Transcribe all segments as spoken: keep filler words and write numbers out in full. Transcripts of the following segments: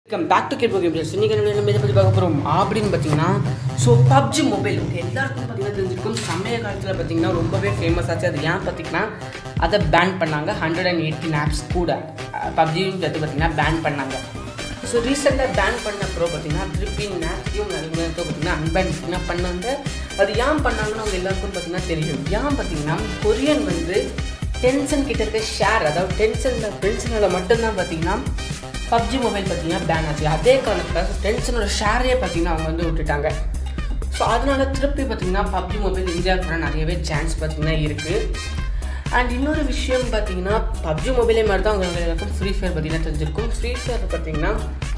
Welcome back to Kirpo Games. இன்னைக்கு நம்ம இத பத்தி பார்க்க போறோம் அப்படினு பாத்தீங்கன்னா so P U B G Mobile எல்லாருக்கும் பாத்தீங்கன்னா தெரிஞ்சிருக்கும். சமய காலத்துல பாத்தீங்கன்னா ரொம்பவே ஃபேமஸ் ஆச்சு. அது ஏன் பாத்தீங்கன்னா அத பேன் பண்ணாங்க. one hundred eighteen apps கூட P U B G வந்து பாத்தீங்கன்னா பேன் பண்ணாங்க. சோ ரீசன்ட்டா பேன் பண்ண அப்புறம் பாத்தீங்கன்னா திருப்பி நாட்டியும் நிறைய பாத்தீங்கன்னா அன்பேன் பண்ண பண்ணாங்க. அது ஏன் பண்ணாங்கன்னு அவங்க எல்லாருக்கும் பாத்தீங்கன்னா தெரியும். ஏன் பாத்தீங்கன்னா கொரியன் வந்து Tencent கிட்ட இருக்க ஷேர் அதாவது Tencentல Tencentல மட்டும் தான் பாத்தீங்கன்னா P U B G Mobile பார்த்தீங்கன்னா பேன் ஆச்சு. அதே காரணத்துக்காக Tencentோட ஷேரையே பார்த்தீங்கன்னா அவங்க வந்து விட்டுட்டாங்க. ஸோ அதனால திருப்பி பார்த்தீங்கன்னா P U B G Mobile இந்தியாவுக்கு வர நிறையவே சான்ஸ் பார்த்தீங்கன்னா இருக்குது. அண்ட் இன்னொரு விஷயம் பார்த்தீங்கன்னா P U B G Mobile மாதிரி தான் அவங்க எல்லாருக்கும் ஃப்ரீ ஃபயர் பார்த்தீங்கன்னா தெரிஞ்சிருக்கும். ஃப்ரீ ஃபயர் பார்த்தீங்கன்னா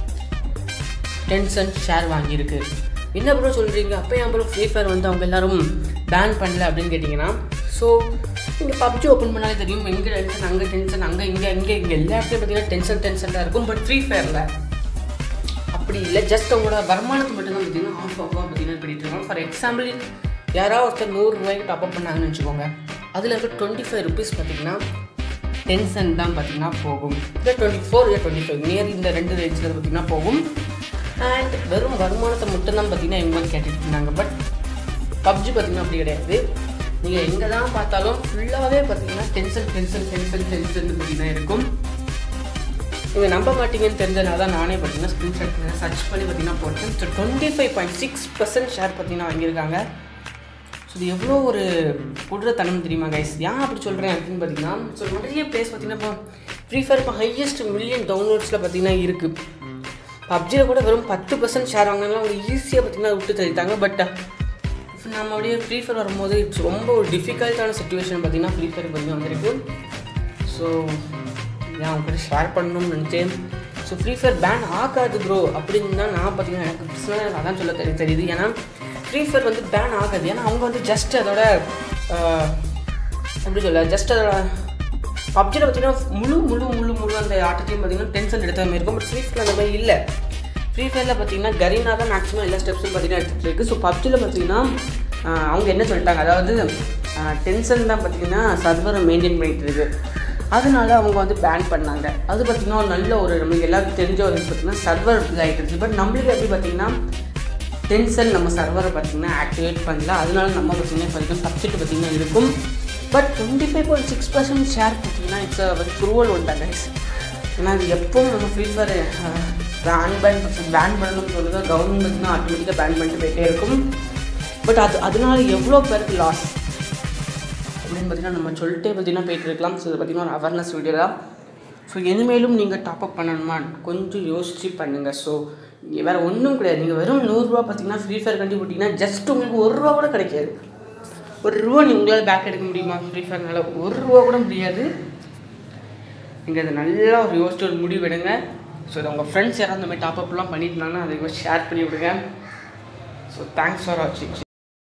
Tencent ஷேர் வாங்கியிருக்கு. என்ன ப்ரோ சொல்கிறீங்க, அப்போ ஏன் ப்ரோ ஃப்ரீ ஃபயர் வந்து அவங்க எல்லோரும் பேன் பண்ணல அப்படின்னு கேட்டிங்கன்னா, ஸோ இங்கே P U B G open பண்ணாலே தெரியும். எங்கே டென்ஷன் அங்கே டென்ஷன் அங்கே இங்கே இங்கே இங்கே எல்லா இடத்துலையும் பார்த்தீங்கன்னா டென்ஷன் டென்ஷனாக இருக்கும். பட் ஃப்ரீ ஃபயரில் அப்படி இல்லை. ஜஸ்ட் அவங்களோட வருமானத்தை மட்டும்தான் பார்த்தீங்கன்னா ஆஃப் ஆஃபாக பார்த்தீங்கன்னா பண்ணிட்டு இருக்காங்க. ஃபார் எக்ஸாம்பிள் யாராவது ஒருத்தர் நூறுரூவாய்க்கு டாப்அப் பண்ணாங்கன்னு வச்சுக்கோங்க, அதில் இருக்க டுவெண்ட்டி ஃபைவ் ருபீஸ் பார்த்தீங்கன்னா டென்ஷன் தான் பார்த்தீங்கன்னா போகும். இல்லை டுவெண்ட்டி ஃபோர் இல்லை டுவெண்ட்டி ஃபைவ் நியர் இந்த ரெண்டு ரேஞ்சில் பார்த்தீங்கன்னா போகும். அண்ட் வெறும் வருமானத்தை மட்டும்தான் பார்த்தீங்கன்னா இவங்க கேட்டுட்டு இருந்தாங்க. But P U B G பார்த்தீங்கன்னா அப்படி கிடையாது. நீங்கள் எங்கே தான் பார்த்தாலும் ஃபுல்லாகவே பார்த்தீங்கன்னா டென்ஷன் டென்ஷன் டென்ஷன் டென்ஷன் பார்த்தீங்கன்னா இருக்கும். நீங்கள் நம்ப மாட்டீங்கன்னு தெரிஞ்சனால தான் நானே பார்த்தீங்கன்னா ஸ்க்ரீன்ஷாட் சர்ச் பண்ணி பார்த்தீங்கன்னா போட்டேன். So twenty five point six percent share பார்த்தீங்கன்னா வாங்கியிருக்காங்க. ஸோ இது எவ்வளோ ஒரு குடுறத்தனம் தெரியுமா கைஸ்? ஏன் அப்படி சொல்கிறேன் அப்படின்னு பார்த்தீங்கன்னா, ஸோ நிறைய பிளேஸ் பார்த்தீங்கன்னா இப்போ ஃப்ரீ ஃபயர் இப்போ ஹையஸ்ட் மில்லியன் டவுன்லோட்ஸில் பார்த்தீங்கன்னா இருக்குது. P U B Gயில் கூட வெறும் பத்து பர்சன்ட் ஷேர் வாங்கினாலும் அவங்க ஈஸியாக பார்த்தீங்கன்னா விட்டு தள்ளிட்டாங்க. பட் நம்ம அப்படியே ஃப்ரீ ஃபயர் வரும்போது இட்ஸ் ரொம்ப ஒரு டிஃபிகல்ட்டான சுச்சுவேஷன் பார்த்தீங்கன்னா ஃப்ரீ ஃபயர் பார்த்தீங்கன்னா வந்திருக்கு. ஸோ ஏன் அவங்க கூட ஷேர் பண்ணணும்னு நினச்சேன். ஸோ ஃப்ரீ ஃபயர் பேன் ஆகாது ப்ரோ அப்படின்னு தான் நான் பார்த்தீங்கன்னா எனக்கு பர்சனலாக எனக்கு அதான் சொல்ல தெரிய தெரியுது. ஏன்னா ஃப்ரீ ஃபயர் வந்து பேன் ஆகாது. ஏன்னா அவங்க வந்து ஜஸ்ட் அதோட எப்படி சொல்ல ஜஸ்ட் அதோட P U B Gயில் பார்த்தீங்கன்னா முழு முழு முழு முழு அந்த ஆட்டத்தையும் பார்த்தீங்கன்னா டென்ஷன் எடுத்த மாதிரி இருக்கும். பட் ஃப்ரீ ஃபயர் அந்த மாதிரி இல்லை. ஃப்ரீ ஃபயரில் பார்த்தீங்கன்னா கரீனா தான் மேக்ஸிமம் எல்லா ஸ்டெப்ஸும் பார்த்தீங்கன்னா எடுத்துகிட்டு இருக்குது. ஸோ P U B Gயில் பார்த்தீங்கன்னா அவங்க என்ன சொல்லிட்டாங்க, அதாவது டென்ஷன் தான் பார்த்தீங்கன்னா சர்வரை மெயின்டைன் பண்ணிகிட்டு இருக்குது. அதனால அவங்க வந்து பேன் பண்ணாங்க. அது பார்த்திங்கன்னா ஒரு நல்ல ஒரு நம்மளுக்கு எல்லாருக்கும் தெரிஞ்ச ஒரு பார்த்திங்கன்னா சர்வர் ஆகிட்டு இருக்குது. பட் நம்மளுக்கு எப்படி பார்த்திங்கன்னா டென்ஷன் நம்ம சர்வரை பார்த்திங்கன்னா ஆக்டிவேட் பண்ணல. அதனால நம்ம பார்த்திங்கன்னா பார்த்திங்கன்னா சப்ஜெக்ட் பார்த்திங்கன்னா இருக்கும். But twenty five point six percent share பார்த்திங்கன்னா இட்ஸ் ஒரு குரூவல் ஒன் தான் கைஸ். ஏன்னா அது எப்பவும் நம்ம Free Fire ban ban ban பண்ணணும்னு சொல்லுறது கவர்மெண்ட் பார்த்திங்கன்னா ஆட்டோமேட்டிக்காக பேன் பண்ணிட்டு போயிட்டே இருக்கும். பட் அது அதனால எவ்வளோ பேருக்கு லாஸ் அப்படின்னு பார்த்திங்கன்னா நம்ம சொல்லிட்டே பார்த்திங்கன்னா போயிட்டு இருக்கலாம். ஸோ இது பார்த்திங்கன்னா ஒரு அவேர்னஸ் வீடியோ தான். ஸோ இனிமேலும் நீங்கள் டாப்அப் பண்ணணுமா கொஞ்சம் யோசிச்சு பண்ணுங்கள். ஸோ இங்கே வேறு ஒன்றும் கிடையாது. நீங்கள் வெறும் நூறுரூவா பார்த்திங்கன்னா ஃப்ரீ ஃபயர் கண்டி போட்டிங்கன்னா ஜஸ்ட் உங்களுக்கு ஒரு ரூபா கூட கிடைக்காது. ஒரு ரூபா நீங்கள் உங்களால் பேக் எடுக்க முடியுமா ஃப்ரீ ஃபயர்னால? ஒரு ரூபா கூட முடியாது. நீங்கள் அதை நல்லா ஒரு யோசிச்சு ஒரு முடிவு எடுங்க. ஸோ இதை உங்கள் ஃப்ரெண்ட்ஸ் யாராவது இந்த மாதிரி டாப்அப்லாம் பண்ணியிருந்தாங்கன்னா அதை ஷேர் பண்ணி விடுங்க. ஸோ தேங்க்ஸ் ஃபார் வாட்சிங்.